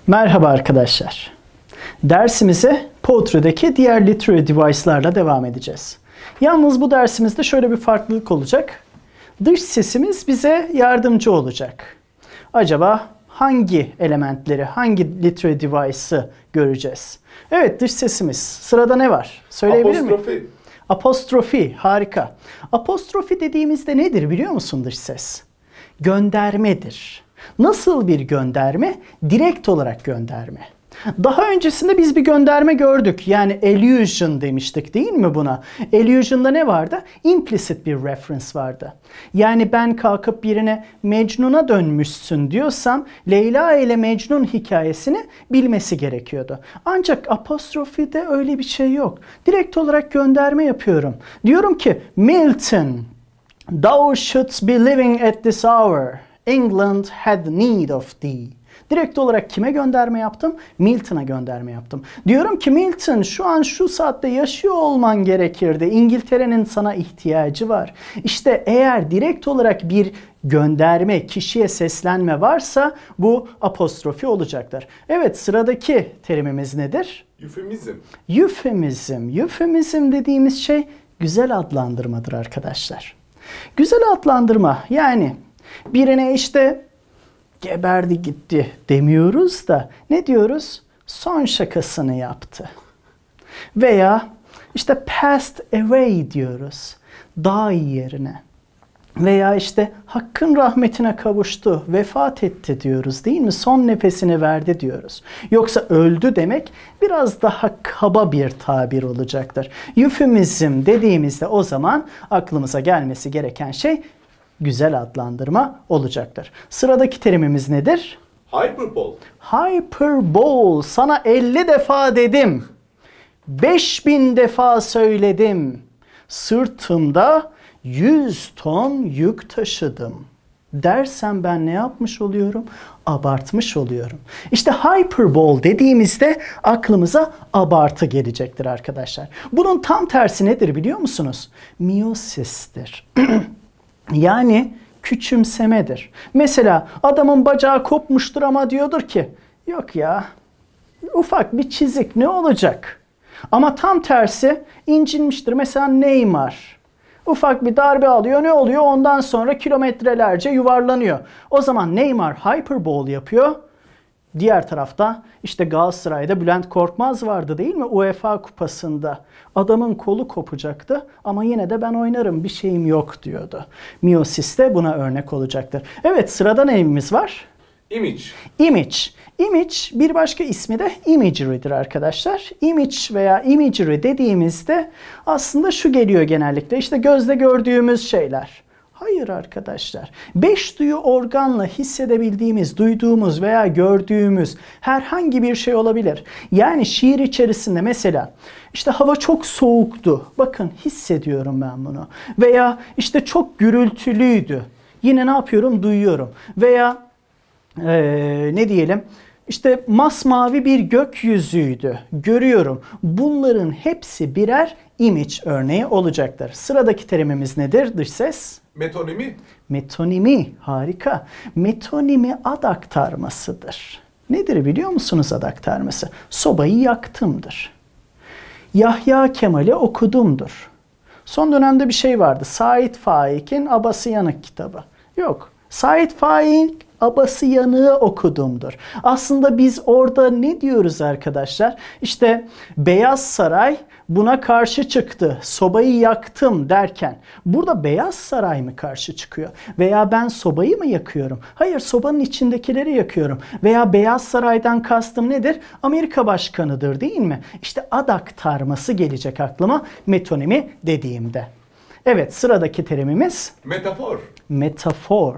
Merhaba arkadaşlar. Dersimize Poetry'deki diğer literary device'larla devam edeceğiz. Yalnız bu dersimizde şöyle bir farklılık olacak. Dış sesimiz bize yardımcı olacak. Acaba hangi elementleri, hangi literary device'ı göreceğiz? Evet, dış sesimiz. Sırada ne var? Söyleyebilir miyim? Apostrofi. Apostrofi, harika. Apostrofi dediğimizde nedir biliyor musun dış ses? Göndermedir. Nasıl bir gönderme? Direkt olarak gönderme. Daha öncesinde biz bir gönderme gördük. Yani allusion demiştik değil mi buna? Allusion'da ne vardı? Implicit bir reference vardı. Yani ben kalkıp birine Mecnun'a dönmüşsün diyorsam Leyla ile Mecnun hikayesini bilmesi gerekiyordu. Ancak apostrofide öyle bir şey yok. Direkt olarak gönderme yapıyorum. Diyorum ki Milton, thou shouldst be living at this hour. England had need of thee. Direkt olarak kime gönderme yaptım? Milton'a gönderme yaptım. Diyorum ki Milton şu an şu saatte yaşıyor olman gerekirdi. İngiltere'nin sana ihtiyacı var. İşte eğer direkt olarak bir gönderme, kişiye seslenme varsa bu apostrofi olacaktır. Evet, sıradaki terimimiz nedir? Eufemizm. Eufemizm. Eufemizm dediğimiz şey güzel adlandırmadır arkadaşlar. Güzel adlandırma yani birine işte geberdi gitti demiyoruz da ne diyoruz? Son şakasını yaptı. Veya işte passed away diyoruz. Daha iyi yerine. Veya işte Hakk'ın rahmetine kavuştu, vefat etti diyoruz değil mi? Son nefesini verdi diyoruz. Yoksa öldü demek biraz daha kaba bir tabir olacaktır. Eufemizm dediğimizde o zaman aklımıza gelmesi gereken şey güzel adlandırma olacaktır. Sıradaki terimimiz nedir? Hyperbole. Hyperbole. Sana 50 defa dedim. 5000 defa söyledim. Sırtımda 100 ton yük taşıdım. Dersem ben ne yapmış oluyorum? Abartmış oluyorum. İşte hyperbole dediğimizde aklımıza abartı gelecektir arkadaşlar. Bunun tam tersi nedir biliyor musunuz? Miosis'tir. Yani küçümsemedir. Mesela adamın bacağı kopmuştur ama diyordur ki yok ya ufak bir çizik ne olacak? Ama tam tersi incinmiştir. Mesela Neymar ufak bir darbe alıyor ne oluyor? Ondan sonra kilometrelerce yuvarlanıyor. O zaman Neymar hyperbole yapıyor. Diğer tarafta işte Galatasaray'da Bülent Korkmaz vardı değil mi? UEFA kupasında. Adamın kolu kopacaktı ama yine de ben oynarım bir şeyim yok diyordu. Miosis de buna örnek olacaktır. Evet, sırada neyimiz var? Image. Image. Image bir başka ismi de imagery'dir arkadaşlar. Image veya imagery dediğimizde aslında şu geliyor genellikle işte gözle gördüğümüz şeyler. Hayır arkadaşlar. 5 duyu organla hissedebildiğimiz, duyduğumuz veya gördüğümüz herhangi bir şey olabilir. Yani şiir içerisinde mesela işte hava çok soğuktu. Bakın hissediyorum ben bunu. Veya işte çok gürültülüydü. Yine ne yapıyorum? Duyuyorum. Veya ne diyelim? İşte masmavi bir gökyüzüydü. Görüyorum. Bunların hepsi birer image örneği olacaktır. Sıradaki terimimiz nedir dış ses? Metonimi. Metonimi, harika. Metonimi ad aktarmasıdır. Nedir biliyor musunuz ad aktarması? Sobayı yaktımdır. Yahya Kemal'i okudumdur. Son dönemde bir şey vardı. Sait Faik'in Abası Yanık kitabı. Yok. Sait Faik Abası Yanığı okudumdur. Aslında biz orada ne diyoruz arkadaşlar? İşte Beyaz Saray buna karşı çıktı. Sobayı yaktım derken burada Beyaz Saray mı karşı çıkıyor? Veya ben sobayı mı yakıyorum? Hayır, sobanın içindekileri yakıyorum. Veya Beyaz Saray'dan kastım nedir? Amerika Başkanı'dır değil mi? İşte ad aktarması gelecek aklıma metonimi dediğimde. Evet, sıradaki terimimiz Metafor. metafor.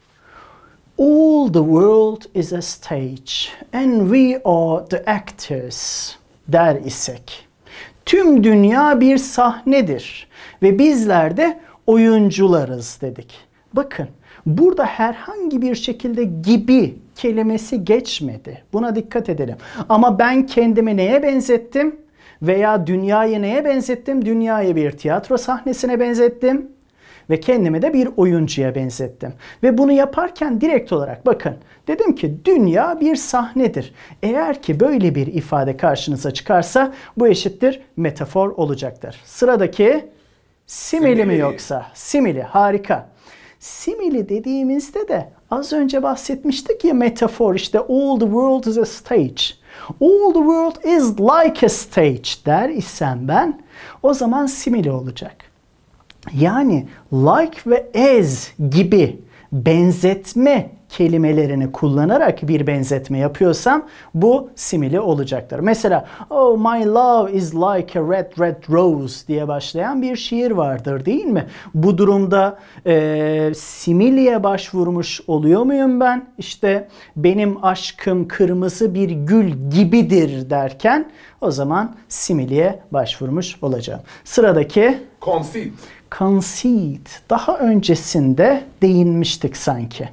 All the world is a stage and we are the actors der isek. Tüm dünya bir sahnedir ve bizler de oyuncularız dedik. Bakın burada herhangi bir şekilde gibi kelimesi geçmedi. Buna dikkat edelim. Ama ben kendimi neye benzettim? Veya dünyayı neye benzettim? Dünyayı bir tiyatro sahnesine benzettim. ve kendimi de bir oyuncuya benzettim. Ve bunu yaparken direkt olarak bakın, dedim ki dünya bir sahnedir. Eğer ki böyle bir ifade karşınıza çıkarsa bu eşittir metafor olacaktır. Sıradaki simili mi yoksa? Simili, harika. Simili dediğimizde de az önce bahsetmiştik ya, metafor, işte all the world is a stage. All the world is like a stage der isem ben, o zaman simile olacak. Yani like ve as gibi benzetme kelimelerini kullanarak bir benzetme yapıyorsam bu simile olacaktır. Mesela oh my love is like a red red rose diye başlayan bir şiir vardır değil mi? Bu durumda simileye başvurmuş oluyor muyum ben? İşte benim aşkım kırmızı bir gül gibidir derken o zaman simileye başvurmuş olacağım. Sıradaki Conceit. conceit. Daha öncesinde değinmiştik sanki.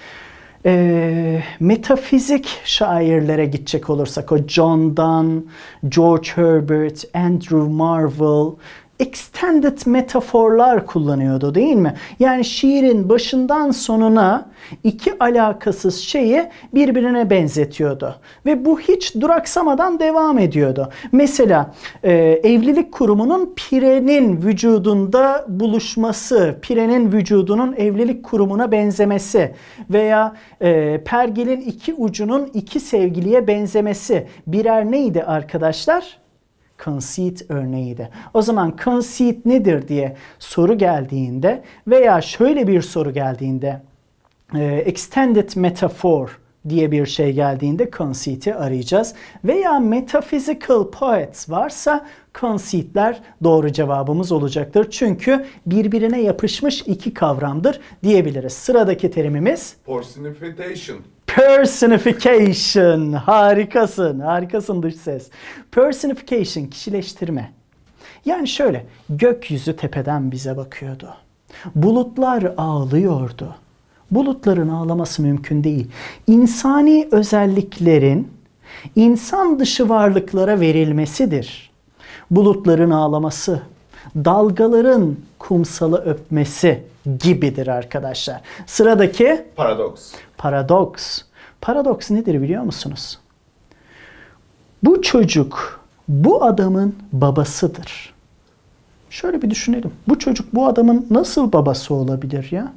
Metafizik şairlere gidecek olursak, o John Donne, George Herbert, Andrew Marvell extended metaforlar kullanıyordu değil mi? Yani şiirin başından sonuna iki alakasız şeyi birbirine benzetiyordu. Ve bu hiç duraksamadan devam ediyordu. Mesela evlilik kurumunun pirenin vücudunda buluşması, pirenin vücudunun evlilik kurumuna benzemesi veya pergelin iki ucunun iki sevgiliye benzemesi birer neydi arkadaşlar? Conceit örneğiydi. O zaman conceit nedir diye soru geldiğinde veya şöyle bir soru geldiğinde extended metaphor diye bir şey geldiğinde conceit'i arayacağız. Veya metaphysical poets varsa conceit'ler doğru cevabımız olacaktır. Çünkü birbirine yapışmış iki kavramdır diyebiliriz. Sıradaki terimimiz Personification. personification. Harikasın. Harikasın dış ses. Personification, kişileştirme. Yani şöyle, gökyüzü tepeden bize bakıyordu. Bulutlar ağlıyordu. Bulutların ağlaması mümkün değil. İnsani özelliklerin insan dışı varlıklara verilmesidir. Bulutların ağlaması, dalgaların kumsalı öpmesi gibidir arkadaşlar. Sıradaki Paradoks. paradoks. Paradoks nedir biliyor musunuz? Bu çocuk bu adamın babasıdır. Şöyle bir düşünelim. Bu çocuk bu adamın nasıl babası olabilir ya?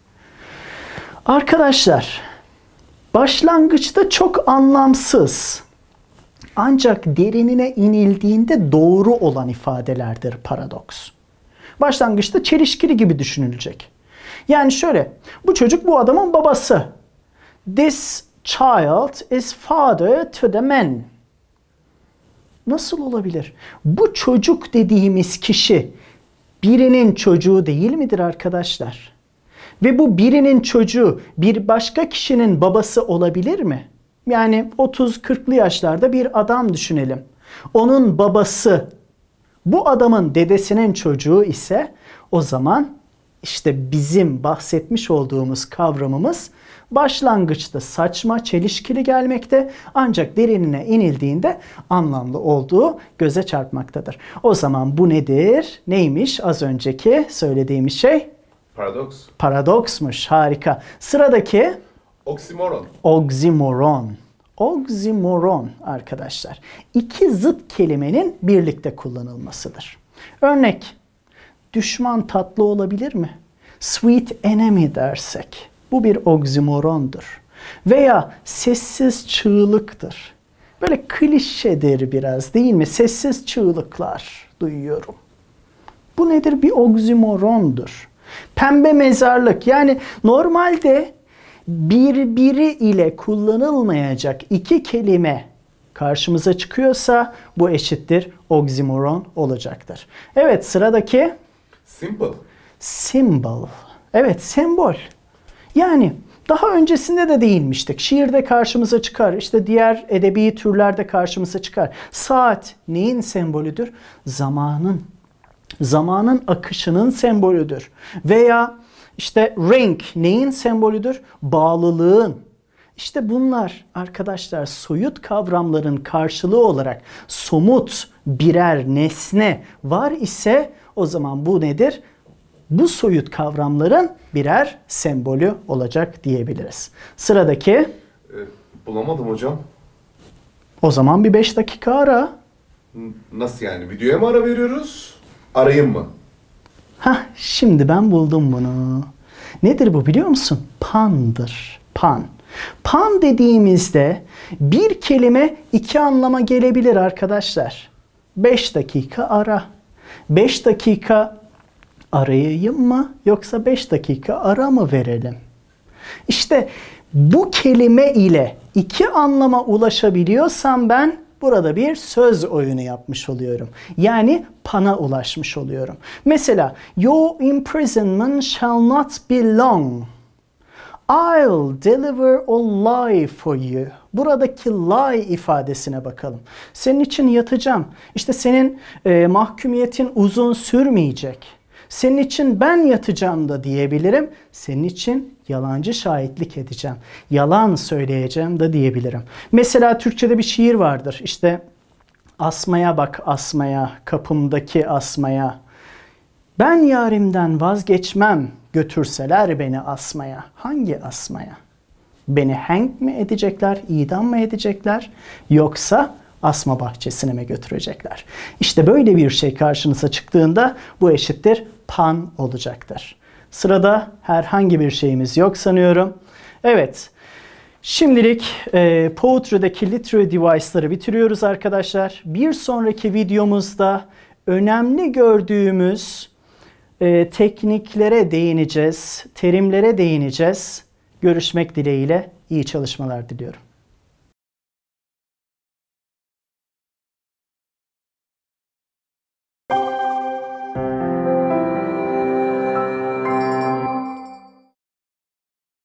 Arkadaşlar, başlangıçta çok anlamsız ancak derinine inildiğinde doğru olan ifadelerdir paradoks. Başlangıçta çelişkili gibi düşünülecek. Yani şöyle, bu çocuk bu adamın babası. This child is father to the man. Nasıl olabilir? Bu çocuk dediğimiz kişi birinin çocuğu değil midir arkadaşlar? Ve bu birinin çocuğu bir başka kişinin babası olabilir mi? Yani 30-40'lı yaşlarda bir adam düşünelim. Onun babası bu adamın dedesinin çocuğu ise o zaman işte bizim bahsetmiş olduğumuz kavramımız başlangıçta saçma, çelişkili gelmekte ancak derinine inildiğinde anlamlı olduğu göze çarpmaktadır. O zaman bu nedir? Neymiş az önceki söylediğimiz şey? Paradoks. Paradoksmuş. Harika. Sıradaki Oksimoron. oksimoron. Oksimoron arkadaşlar. İki zıt kelimenin birlikte kullanılmasıdır. Örnek, düşman tatlı olabilir mi? Sweet enemy dersek. Bu bir oksimorondur. Veya sessiz çığlıktır. Böyle klişedir biraz değil mi? Sessiz çığlıklar duyuyorum. Bu nedir? Bir oksimorondur. Pembe mezarlık, yani normalde birbiri ile kullanılmayacak iki kelime karşımıza çıkıyorsa bu eşittir oksimoron olacaktır. Evet, sıradaki Simple. symbol. Evet, sembol. Yani daha öncesinde de değinmiştik. Şiirde karşımıza çıkar. İşte diğer edebi türlerde karşımıza çıkar. Saat neyin sembolüdür? Zamanın. Zamanın akışının sembolüdür. Veya işte ring neyin sembolüdür? Bağlılığın. İşte bunlar arkadaşlar soyut kavramların karşılığı olarak somut birer nesne var ise o zaman bu nedir? bu soyut kavramların birer sembolü olacak diyebiliriz. Sıradaki, Bulamadım hocam. o zaman bir 5 dakika ara. Nasıl yani? Videoya mı ara veriyoruz? Arayayım mı? Şimdi ben buldum bunu. Nedir bu biliyor musun? Pan'dır. Pan. Pan dediğimizde bir kelime iki anlama gelebilir arkadaşlar. 5 dakika ara. 5 dakika arayayım mı yoksa 5 dakika ara mı verelim? İşte bu kelime ile iki anlama ulaşabiliyorsam ben burada bir söz oyunu yapmış oluyorum. Yani pana ulaşmış oluyorum. Mesela your imprisonment shall not be long. I'll deliver a lie for you. Buradaki lie ifadesine bakalım. Senin için yatacağım. İşte senin mahkumiyetin uzun sürmeyecek. Senin için ben yatacağım da diyebilirim. Senin için yalancı şahitlik edeceğim. Yalan söyleyeceğim da diyebilirim. Mesela Türkçe'de bir şiir vardır. İşte asmaya bak asmaya, kapımdaki asmaya. Ben yarimden vazgeçmem, götürseler beni asmaya. Hangi asmaya? Beni hang mi edecekler, idam mı edecekler? Yoksa asma bahçesine mi götürecekler? İşte böyle bir şey karşınıza çıktığında bu eşittir pan olacaktır. Sırada herhangi bir şeyimiz yok sanıyorum. Evet. Şimdilik Poetry'deki literary device'ları bitiriyoruz arkadaşlar. Bir sonraki videomuzda önemli gördüğümüz tekniklere değineceğiz, terimlere değineceğiz. Görüşmek dileğiyle iyi çalışmalar diliyorum.